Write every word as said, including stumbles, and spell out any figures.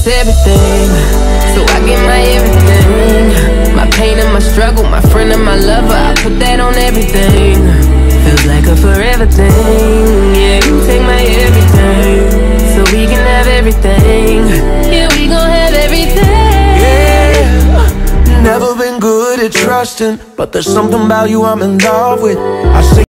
everything, so I get my everything. My pain and my struggle, my friend and my lover, I put that on everything. Feels like a forever thing. Yeah, you take my everything, so we can have everything. Yeah, we gon' have everything. Yeah, never been good at trusting, but there's something about you I'm in love with. I say